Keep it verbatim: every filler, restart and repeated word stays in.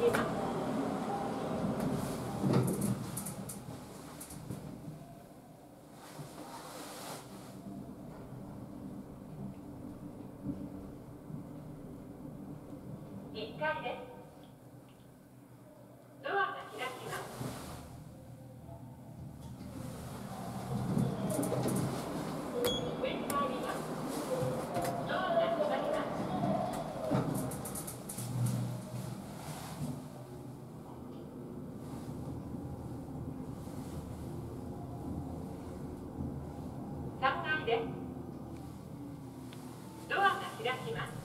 ます。いっかいです。ドアが開きます。上に入ります。ドアが閉まります。さんがいです。ドアが開きます。